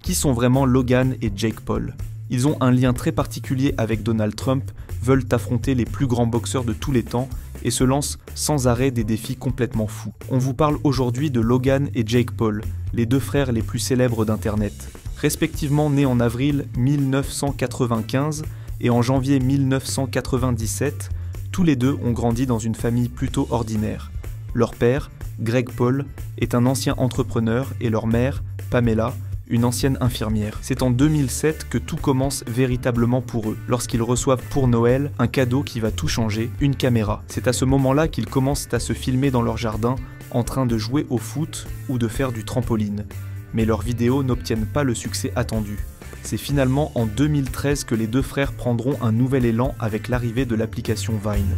Qui sont vraiment Logan et Jake Paul? Ils ont un lien très particulier avec Donald Trump, veulent affronter les plus grands boxeurs de tous les temps et se lancent sans arrêt des défis complètement fous. On vous parle aujourd'hui de Logan et Jake Paul, les deux frères les plus célèbres d'Internet. Respectivement nés en avril 1995 et en janvier 1997, tous les deux ont grandi dans une famille plutôt ordinaire. Leur père, Greg Paul, est un ancien entrepreneur et leur mère, Pamela, une ancienne infirmière. C'est en 2007 que tout commence véritablement pour eux, lorsqu'ils reçoivent pour Noël un cadeau qui va tout changer, une caméra. C'est à ce moment-là qu'ils commencent à se filmer dans leur jardin, en train de jouer au foot ou de faire du trampoline. Mais leurs vidéos n'obtiennent pas le succès attendu. C'est finalement en 2013 que les deux frères prendront un nouvel élan avec l'arrivée de l'application Vine.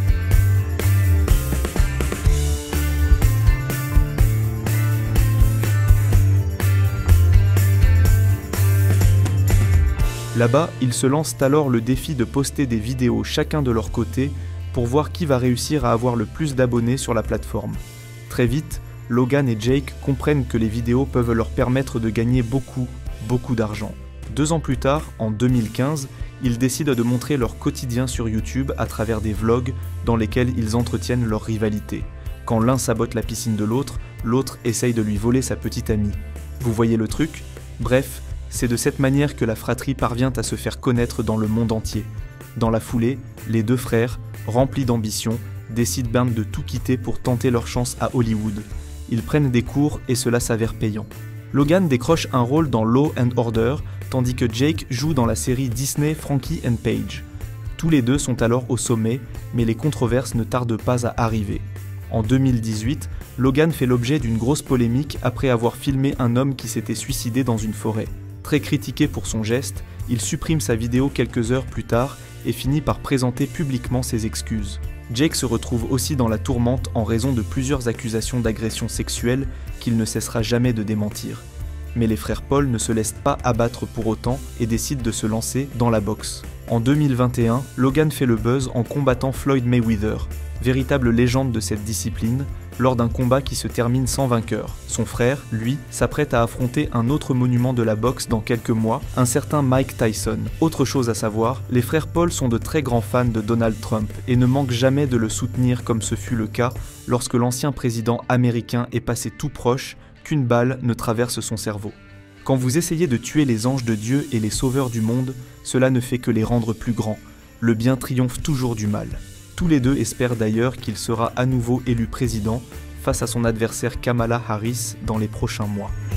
Là-bas, ils se lancent alors le défi de poster des vidéos chacun de leur côté pour voir qui va réussir à avoir le plus d'abonnés sur la plateforme. Très vite, Logan et Jake comprennent que les vidéos peuvent leur permettre de gagner beaucoup d'argent. 2 ans plus tard, en 2015, ils décident de montrer leur quotidien sur YouTube à travers des vlogs dans lesquels ils entretiennent leur rivalité. Quand l'un sabote la piscine de l'autre, l'autre essaye de lui voler sa petite amie. Vous voyez le truc? Bref, c'est de cette manière que la fratrie parvient à se faire connaître dans le monde entier. Dans la foulée, les deux frères, remplis d'ambition, décident de tout quitter pour tenter leur chance à Hollywood. Ils prennent des cours et cela s'avère payant. Logan décroche un rôle dans Law & Order, tandis que Jake joue dans la série Disney Frankie and Paige. Tous les deux sont alors au sommet, mais les controverses ne tardent pas à arriver. En 2018, Logan fait l'objet d'une grosse polémique après avoir filmé un homme qui s'était suicidé dans une forêt. Très critiqué pour son geste, il supprime sa vidéo quelques heures plus tard et finit par présenter publiquement ses excuses. Jake se retrouve aussi dans la tourmente en raison de plusieurs accusations d'agression sexuelle qu'il ne cessera jamais de démentir. Mais les frères Paul ne se laissent pas abattre pour autant et décident de se lancer dans la boxe. En 2021, Logan fait le buzz en combattant Floyd Mayweather, véritable légende de cette discipline, lors d'un combat qui se termine sans vainqueur. Son frère, lui, s'apprête à affronter un autre monument de la boxe dans quelques mois, un certain Mike Tyson. Autre chose à savoir, les frères Paul sont de très grands fans de Donald Trump et ne manquent jamais de le soutenir comme ce fut le cas lorsque l'ancien président américain est passé tout proche qu'une balle ne traverse son cerveau. Quand vous essayez de tuer les anges de Dieu et les sauveurs du monde, cela ne fait que les rendre plus grands. Le bien triomphe toujours du mal. Tous les deux espèrent d'ailleurs qu'il sera à nouveau élu président face à son adversaire Kamala Harris dans les prochains mois.